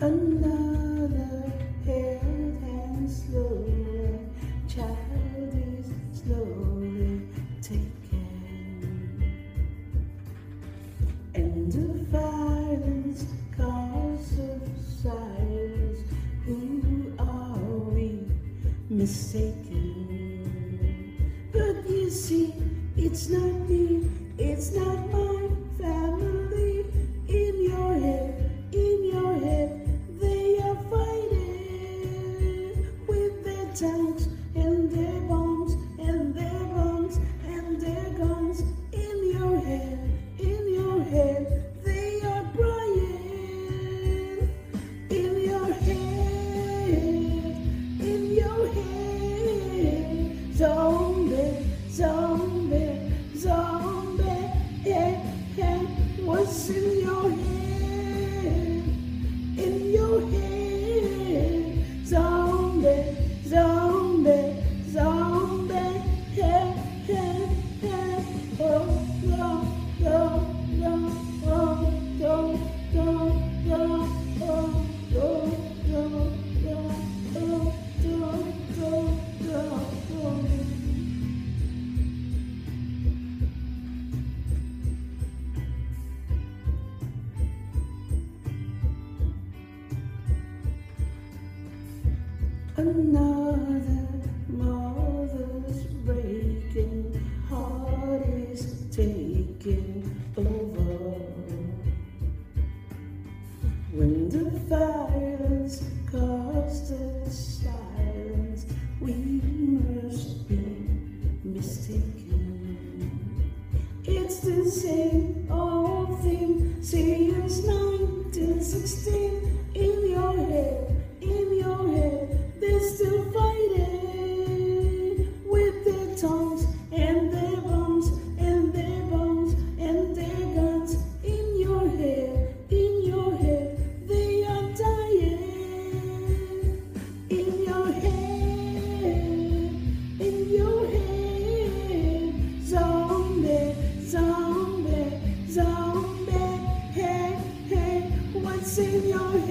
Another head hangs slowly, child is slowly taken, and the violence cause of silence. Who are we mistaken? But you see, it's not me, it's not my family. In your head, they are fighting with their tanks and their bombs and their bombs and their guns. In your head, they are crying. In your head, zombie, zombie, zombie, yeah, yeah. What's in your head? In your head, zombie, zombie, zombie, yeah, yeah, yeah. Oh, go, go, go, oh, go, go, go, oh, go, go, go, oh, go, go, go, oh. Another mother's breaking, heart is taking over. When the violence caused the silence, we must be mistaken. It's the same old thing since 1916. In your head, they're still fighting with their tongues and their bombs and their bombs and their guns. In your head, they are dying. In your head, zombie, zombie, zombie, hey, hey, what's in your head?